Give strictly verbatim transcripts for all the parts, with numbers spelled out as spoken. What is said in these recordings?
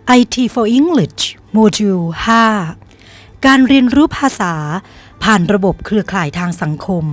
ไอ ที for English โมดูล ห้า การเรียนรู้ภาษาผ่านระบบเครือข่ายทางสังคม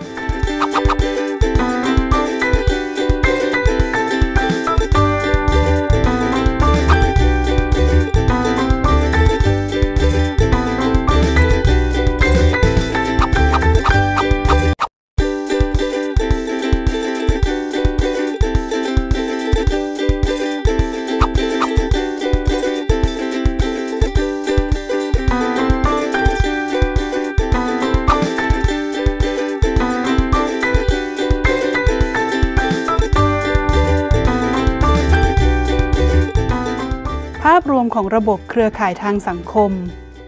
ภาพรวมของระบบเครือข่ายทางสังคม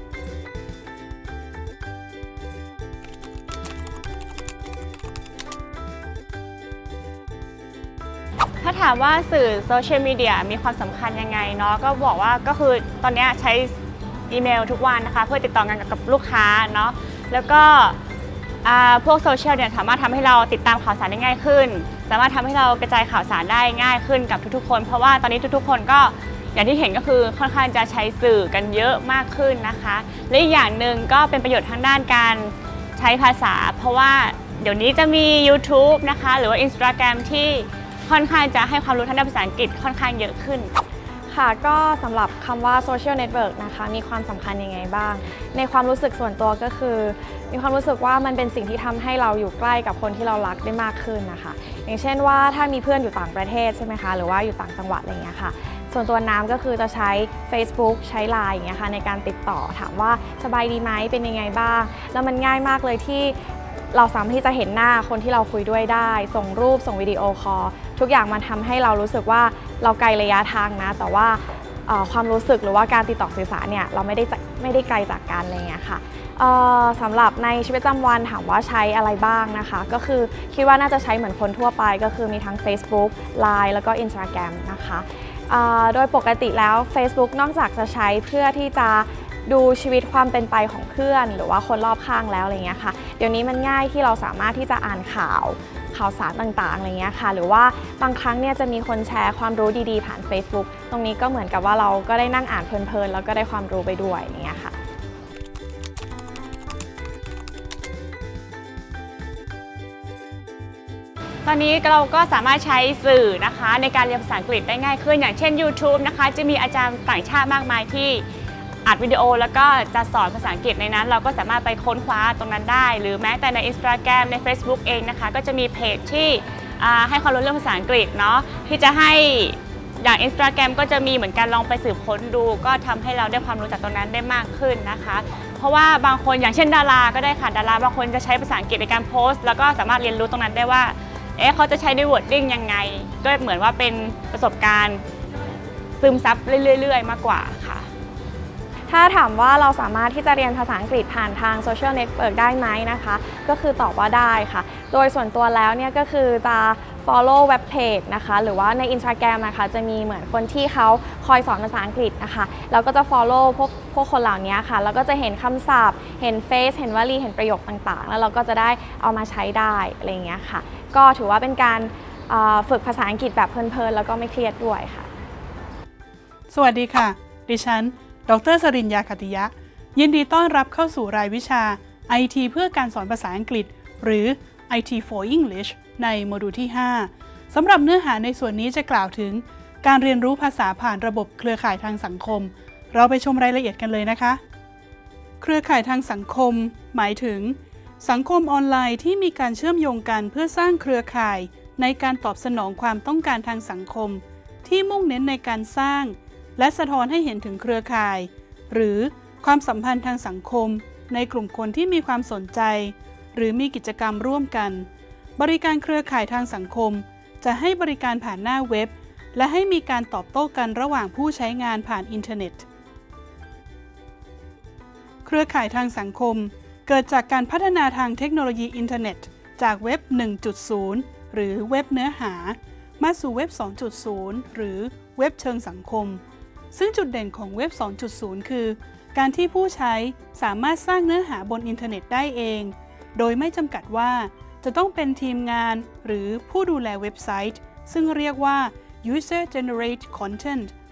ถ้าถามว่าสื่อโซเชียลมีเดียมีความสำคัญยังไงเนาะก็บอกว่าก็คือตอนนี้ใช้อีเมลทุกวันนะคะเพื่อติดต่องานกับลูกค้าเนาะแล้วก็พวกโซเชียลเนี่ยสามารถทำให้เราติดตามข่าวสารได้ง่ายขึ้นสามารถทำให้เรากระจายข่าวสารได้ง่ายขึ้นกับทุกๆคนเพราะว่าตอนนี้ทุกๆคนก็อย่างที่เห็นก็คือค่อนข้างจะใช้สื่อกันเยอะมากขึ้นนะคะและอีกอย่างหนึ่งก็เป็นประโยชน์ทางด้านการใช้ภาษาเพราะว่าเดี๋ยวนี้จะมี YouTube นะคะหรือว่า Instagram ที่ค่อนข้างจะให้ความรู้ทางด้านภาษาอังกฤษค่อนข้างเยอะขึ้นค่ะก็สำหรับคำว่า social network นะคะมีความสำคัญยังไงบ้างในความรู้สึกส่วนตัวก็คือมีความรู้สึกว่ามันเป็นสิ่งที่ทำให้เราอยู่ใกล้กับคนที่เรารักได้มากขึ้นนะคะอย่างเช่นว่าถ้ามีเพื่อนอยู่ต่างประเทศใช่ไหมคะหรือว่าอยู่ต่างจังหวัดอะไรอย่างเงี้ยค่ะส่วนตัวน้ำก็คือจะใช้ Facebook ใช้ ไลน์ อย่างเงี้ยค่ะในการติดต่อถามว่าสบายดีไหมเป็นยังไงบ้างแล้วมันง่ายมากเลยที่เราสามารถที่จะเห็นหน้าคนที่เราคุยด้วยได้ส่งรูปส่งวิดีโอคอลทุกอย่างมันทำให้เรารู้สึกว่าเราไกลระยะทางนะแต่ว่าความรู้สึกหรือว่าการติดต่อสื่อสารเนี่ยเราไม่ได้ไม่ได้ไกลจากกันอะไรเงี้ยค่ะสำหรับในชีวิตประจำวันถามว่าใช้อะไรบ้างนะคะก็คือคิดว่าน่าจะใช้เหมือนคนทั่วไปก็คือมีทั้ง Facebook ไลน์ แล้วก็ Instagram นะคะโดยปกติแล้ว Facebook นอกจากจะใช้เพื่อที่จะดูชีวิตความเป็นไปของเพื่อนหรือว่าคนรอบข้างแล้วอะไรเงี้ยค่ะเดี๋ยวนี้มันง่ายที่เราสามารถที่จะอ่านข่าวข่าวสารต่างๆอะไรเงี้ยค่ะหรือว่าบางครั้งเนี่ยจะมีคนแชร์ความรู้ดีๆผ่าน Facebook ตรงนี้ก็เหมือนกับว่าเราก็ได้นั่งอ่านเพลินๆแล้วก็ได้ความรู้ไปด้วยอย่างเงี้ยค่ะตอนนี้เราก็สามารถใช้สื่อนะคะในการเรียนภาษาอังกฤษได้ง่ายขึ้นอย่างเช่น YouTube นะคะจะมีอาจารย์ต่างชาติมากมายที่อัดวิดีโอแล้วก็จะสอนภาษาอังกฤษในนั้นเราก็สามารถไปค้นคว้าตรงนั้นได้หรือแม้แต่ใน Instagram ใน Facebook เองนะคะก็จะมีเพจที่ให้ความรู้เรื่องภาษาอังกฤษเนาะที่จะให้อย่าง Instagram ก็จะมีเหมือนกันลองไปสืบค้นดูก็ทำให้เราได้ความรู้จากตรงนั้นได้มากขึ้นนะคะเพราะว่าบางคนอย่างเช่นดาราก็ได้ค่ะดาราบางคนจะใช้ภาษาอังกฤษในการโพสต์แล้วก็สามารถเรียนรู้ตรงนั้นได้ว่าเอ๊ะเขาจะใช้ด้วย wording ยังไงก็เหมือนว่าเป็นประสบการณ์ซึมซับเรื่อยๆมากกว่าค่ะถ้าถามว่าเราสามารถที่จะเรียนภาษาอังกฤษผ่านทางโซเชียลเน็ตเวิร์กได้ไหมนะคะก็คือตอบว่าได้ค่ะโดยส่วนตัวแล้วเนี่ยก็คือจะ follow เว็บเพจนะคะหรือว่าใน Instagram นะคะจะมีเหมือนคนที่เขาคอยสอนภาษาอังกฤษนะคะแล้วก็จะ follow พวกพวกคนเหล่านี้ค่ะแล้วก็จะเห็นคำศัพท์เห็นเฟซเห็นวลีเห็นประโยคต่างๆแล้วเราก็จะได้เอามาใช้ได้อะไรอย่างเงี้ยค่ะก็ถือว่าเป็นการฝึกภาษาอังกฤษแบบเพลินๆแล้วก็ไม่เครียดด้วยค่ะสวัสดีค่ะดิฉันดร.สริญญา ขติยะยินดีต้อนรับเข้าสู่รายวิชา ไอ ที เพื่อการสอนภาษาอังกฤษหรือ ไอ ที for English ในโมดูลที่ ห้าสำหรับเนื้อหาในส่วนนี้จะกล่าวถึงการเรียนรู้ภาษาผ่านระบบเครือข่ายทางสังคมเราไปชมรายละเอียดกันเลยนะคะเครือข่ายทางสังคมหมายถึงสังคมออนไลน์ที่มีการเชื่อมโยงกันเพื่อสร้างเครือข่ายในการตอบสนองความต้องการทางสังคมที่มุ่งเน้นในการสร้างและสะท้อนให้เห็นถึงเครือข่ายหรือความสัมพันธ์ทางสังคมในกลุ่มคนที่มีความสนใจหรือมีกิจกรรมร่วมกันบริการเครือข่ายทางสังคมจะให้บริการผ่านหน้าเว็บและให้มีการตอบโต้กันระหว่างผู้ใช้งานผ่านอินเทอร์เน็ตเครือข่ายทางสังคมเกิดจากการพัฒนาทางเทคโนโลยีอินเทอร์เน็ตจากเว็บ หนึ่งจุดศูนย์ หรือเว็บเนื้อหามาสู่เว็บ สองจุดศูนย์ หรือเว็บเชิงสังคมซึ่งจุดเด่นของเว็บ สองจุดศูนย์ คือการที่ผู้ใช้สามารถสร้างเนื้อหาบนอินเทอร์เน็ตได้เองโดยไม่จำกัดว่าจะต้องเป็นทีมงานหรือผู้ดูแลเว็บไซต์ซึ่งเรียกว่า user generate content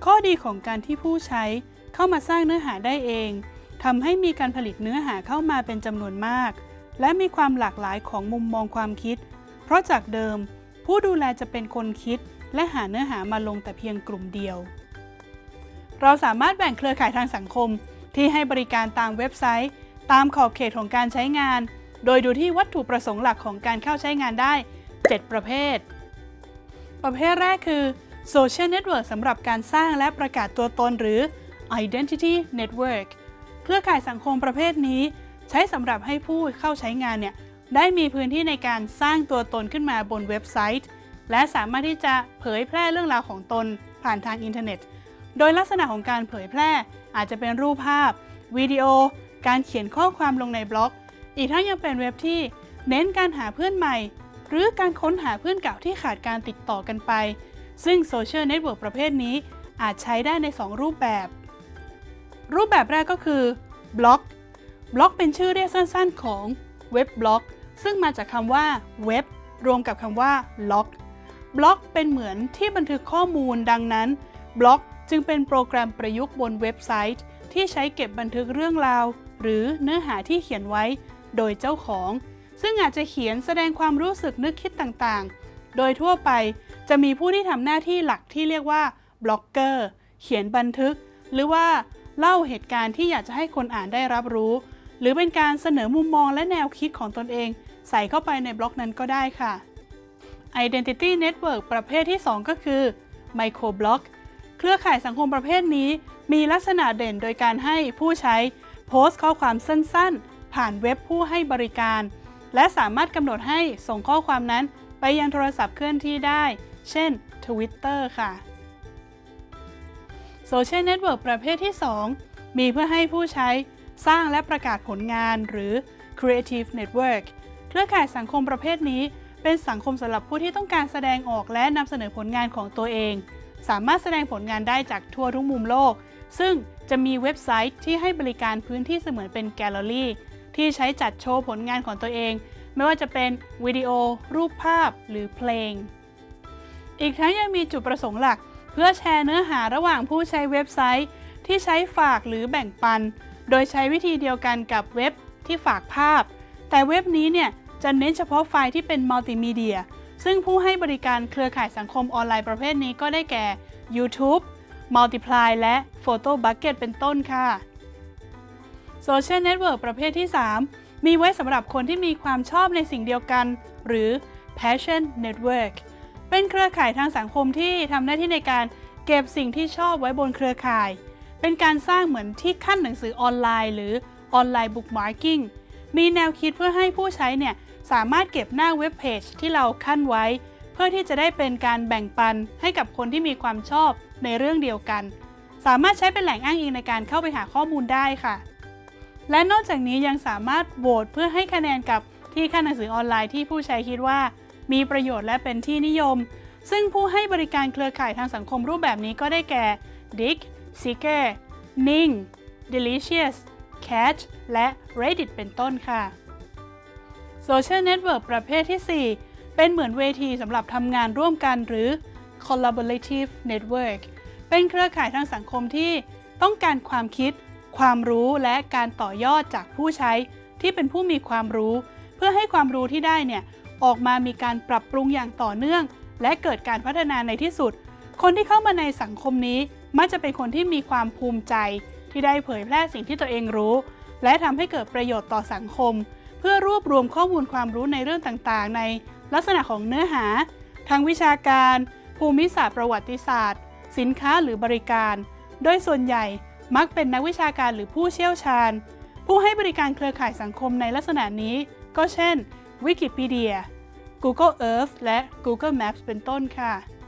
ข้อดีของการที่ผู้ใช้เข้ามาสร้างเนื้อหาได้เองทำให้มีการผลิตเนื้อหาเข้ามาเป็นจำนวนมากและมีความหลากหลายของมุมมองความคิดเพราะจากเดิมผู้ดูแลจะเป็นคนคิดและหาเนื้อหามาลงแต่เพียงกลุ่มเดียวเราสามารถแบ่งเครือข่ายทางสังคมที่ให้บริการตามเว็บไซต์ตามขอบเขตของการใช้งานโดยดูที่วัตถุประสงค์หลักของการเข้าใช้งานได้เจ็ดประเภทประเภทแรกคือ Social Network สำหรับการสร้างและประกาศตัวตนหรือ Identity Network เครือข่ายสังคมประเภทนี้ใช้สำหรับให้ผู้เข้าใช้งานเนี่ยได้มีพื้นที่ในการสร้างตัวตนขึ้นมาบนเว็บไซต์และสามารถที่จะเผยแพร่เรื่องราวของตนผ่านทางอินเทอร์เน็ตโดยลักษณะของการเผยแพร่อาจจะเป็นรูปภาพวิดีโอการเขียนข้อความลงในบล็อกอีกทั้งยังเป็นเว็บที่เน้นการหาเพื่อนใหม่หรือการค้นหาเพื่อนเก่าที่ขาดการติดต่อกันไปซึ่งโซเชียลเน็ตเวิร์กประเภทนี้อาจใช้ได้ในสองรูปแบบรูปแบบแรกก็คือบล็อกบล็อกเป็นชื่อเรียกสั้นๆของเว็บบล็อกซึ่งมาจากคำว่าเว็บรวมกับคำว่าล็อกบล็อกเป็นเหมือนที่บันทึกข้อมูลดังนั้นบล็อกจึงเป็นโปรแกรมประยุกต์บนเว็บไซต์ที่ใช้เก็บบันทึกเรื่องราวหรือเนื้อหาที่เขียนไว้โดยเจ้าของซึ่งอาจจะเขียนแสดงความรู้สึกนึกคิดต่างๆโดยทั่วไปจะมีผู้ที่ทำหน้าที่หลักที่เรียกว่าบล็อกเกอร์เขียนบันทึกหรือว่าเล่าเหตุการณ์ที่อยากจะให้คนอ่านได้รับรู้หรือเป็นการเสนอมุมมองและแนวคิดของตนเองใส่เข้าไปในบล็อกนั้นก็ได้ค่ะ Identity Network ประเภทที่สองก็คือ Microblock เครือข่ายสังคมประเภทนี้มีลักษณะเด่นโดยการให้ผู้ใช้โพสต์ข้อความสั้นๆผ่านเว็บผู้ให้บริการและสามารถกำหนดให้ส่งข้อความนั้นไปยังโทรศัพท์เคลื่อนที่ได้เช่น Twitter ค่ะ Social Network ประเภทที่สองมีเพื่อให้ผู้ใช้สร้างและประกาศผลงานหรือ Creative Network เครือข่ายสังคมประเภทนี้เป็นสังคมสำหรับผู้ที่ต้องการแสดงออกและนำเสนอผลงานของตัวเองสามารถแสดงผลงานได้จากทั่วทุกมุมโลกซึ่งจะมีเว็บไซต์ที่ให้บริการพื้นที่เสมือนเป็นแกลเลอรี่ที่ใช้จัดโชว์ผลงานของตัวเองไม่ว่าจะเป็นวิดีโอรูปภาพหรือเพลงอีกทั้งยังมีจุดประสงค์หลักเพื่อแชร์เนื้อหาระหว่างผู้ใช้เว็บไซต์ที่ใช้ฝากหรือแบ่งปันโดยใช้วิธีเดียวกันกับเว็บที่ฝากภาพแต่เว็บนี้เนี่ยจะเน้นเฉพาะไฟล์ที่เป็นมัลติมีเดียซึ่งผู้ให้บริการเครือข่ายสังคมออนไลน์ประเภทนี้ก็ได้แก่ YouTube Multiply และ Photo Bucket เป็นต้นค่ะ Social Network ประเภทที่สามมีไว้สำหรับคนที่มีความชอบในสิ่งเดียวกันหรือ Passion Network เป็นเครือข่ายทางสังคมที่ทำหน้าที่ในการเก็บสิ่งที่ชอบไว้บนเครือข่ายเป็นการสร้างเหมือนที่ขั้นหนังสือออนไลน์หรือออนไลน์บุ๊กมาร์กิ้งมีแนวคิดเพื่อให้ผู้ใช้เนี่ยสามารถเก็บหน้าเว็บเพจที่เราขั้นไว้เพื่อที่จะได้เป็นการแบ่งปันให้กับคนที่มีความชอบในเรื่องเดียวกันสามารถใช้เป็นแหล่งอ้างอิงในการเข้าไปหาข้อมูลได้ค่ะและนอกจากนี้ยังสามารถโหวตเพื่อให้คะแนนกับที่ขั้นหนังสือออนไลน์ที่ผู้ใช้คิดว่ามีประโยชน์และเป็นที่นิยมซึ่งผู้ให้บริการเครือข่ายทางสังคมรูปแบบนี้ก็ได้แก่ Dig Seeker Ning Delicious Catch และ Reddit เป็นต้นค่ะ Social Network ประเภทที่สี่เป็นเหมือนเวทีสำหรับทำงานร่วมกันหรือ Collaborative Network เป็นเครือข่ายทางสังคมที่ต้องการความคิดความรู้และการต่อยอดจากผู้ใช้ที่เป็นผู้มีความรู้เพื่อให้ความรู้ที่ได้เนี่ยออกมามีการปรับปรุงอย่างต่อเนื่องและเกิดการพัฒนาในที่สุดคนที่เข้ามาในสังคมนี้มักจะเป็นคนที่มีความภูมิใจที่ได้เผยแพร่สิ่งที่ตัวเองรู้และทำให้เกิดประโยชน์ต่อสังคมเพื่อรวบรวมข้อมูลความรู้ในเรื่องต่างๆในลักษณะของเนื้อหาทางวิชาการภูมิศาสตร์ประวัติศาสตร์สินค้าหรือบริการโดยส่วนใหญ่มักเป็นนักวิชาการหรือผู้เชี่ยวชาญผู้ให้บริการเครือข่ายสังคมในลักษณะนี้ก็เช่น Wikipedia Google Earth และ Google Maps เป็นต้นค่ะ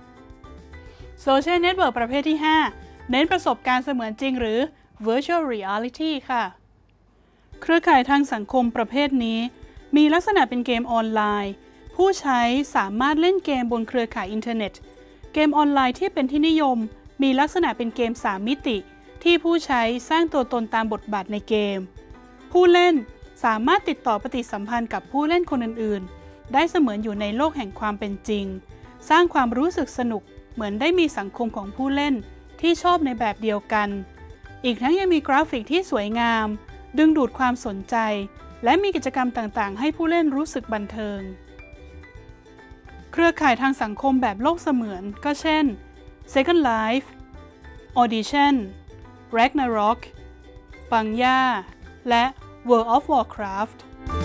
Social Network ประเภทที่ห้าเน้นประสบการณ์เสมือนจริงหรือ Virtual Reality ค่ะเครือข่ายทางสังคมประเภทนี้มีลักษณะเป็นเกมออนไลน์ผู้ใช้สามารถเล่นเกมบนเครือข่ายอินเทอร์เน็ตเกมออนไลน์ที่เป็นที่นิยมมีลักษณะเป็นเกมสามมิติที่ผู้ใช้สร้างตัวตนตามบทบาทในเกมผู้เล่นสามารถติดต่อปฏิสัมพันธ์กับผู้เล่นคนอื่นๆได้เสมือนอยู่ในโลกแห่งความเป็นจริงสร้างความรู้สึกสนุกเหมือนได้มีสังคมของผู้เล่นที่ชอบในแบบเดียวกันอีกทั้งยังมีกราฟิกที่สวยงามดึงดูดความสนใจและมีกิจกรรมต่างๆให้ผู้เล่นรู้สึกบันเทิงเครือข่ายทางสังคมแบบโลกเสมือนก็เช่น Second Life Audition Ragnarok ปังย่าและ World of Warcraft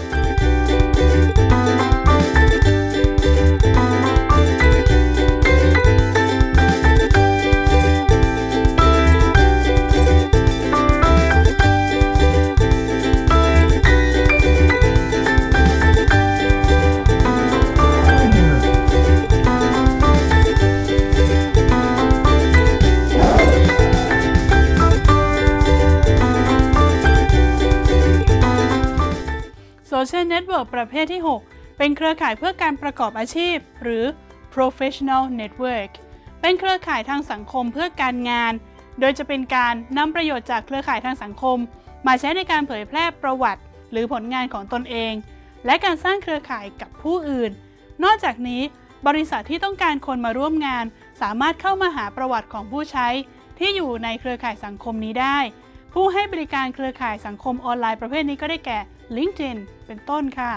Social Network ประเภทที่ หก เป็นเครือข่ายเพื่อการประกอบอาชีพหรือ Professional Network เป็นเครือข่ายทางสังคมเพื่อการงานโดยจะเป็นการนำประโยชน์จากเครือข่ายทางสังคมมาใช้ในการเผยแพร่ประวัติหรือผลงานของตนเองและการสร้างเครือข่ายกับผู้อื่นนอกจากนี้บริษัทที่ต้องการคนมาร่วมงานสามารถเข้ามาหาประวัติของผู้ใช้ที่อยู่ในเครือข่ายสังคมนี้ได้ผู้ให้บริการเครือข่ายสังคมออนไลน์ประเภทนี้ก็ได้แก่ LinkedIn เป็นต้นค่ะ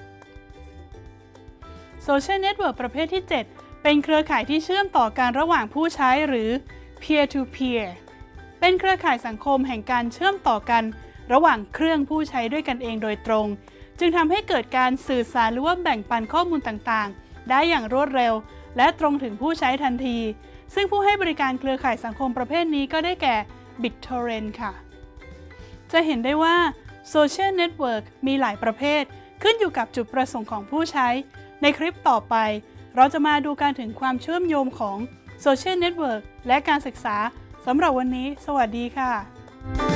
Social Network ประเภทที่ เจ็ด เป็นเครือข่ายที่เชื่อมต่อกันระหว่างผู้ใช้หรือ peer to peer เป็นเครือข่ายสังคมแห่งการเชื่อมต่อกันระหว่างเครื่องผู้ใช้ด้วยกันเองโดยตรงจึงทำให้เกิดการสื่อสารหรือว่าแบ่งปันข้อมูลต่างๆได้อย่างรวดเร็วและตรงถึงผู้ใช้ทันทีซึ่งผู้ให้บริการเครือข่ายสังคมประเภทนี้ก็ได้แก่ BitTorrent ค่ะจะเห็นได้ว่า Social Network มีหลายประเภทขึ้นอยู่กับจุดประสงค์ของผู้ใช้ในคลิปต่อไปเราจะมาดูกันถึงความเชื่อมโยงของ Social Network และการศึกษาสำหรับวันนี้สวัสดีค่ะ